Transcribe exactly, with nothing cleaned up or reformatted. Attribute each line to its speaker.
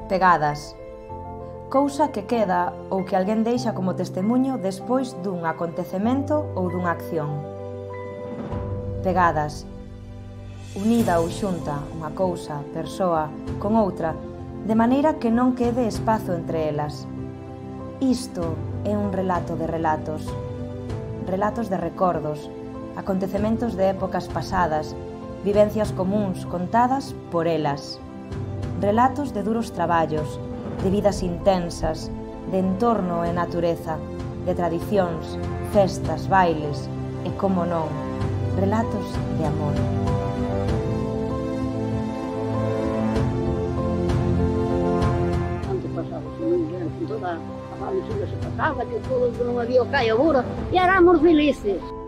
Speaker 1: Pegadas. Cousa que queda ou que alguén deixa como testemuño despois dun acontecemento ou dunha acción. Pegadas. Unida ou xunta unha cousa, persoa, con outra, de maneira que non quede espazo entre elas. Isto é un relato de relatos. Relatos de recordos, acontecementos de épocas pasadas, vivencias comúns contadas por elas. Relatos de duros traballos, de vidas intensas, de entorno e natureza, de tradicións, festas, bailes e, como non, relatos de amor.
Speaker 2: Antes pasaba, se non era con toda a familia se pasaba, que todos non había o caio agora, e éramos felices.